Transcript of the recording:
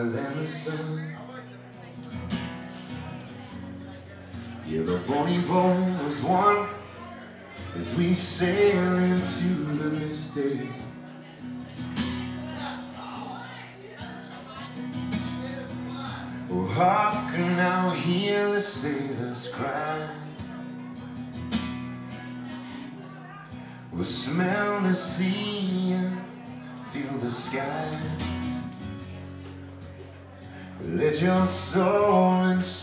than the sun. Yeah, the bonny boat was one as we sail into the misty. Oh, hark and now hear the sailors cry. We'll smell the sea and feel the sky. Let your soul and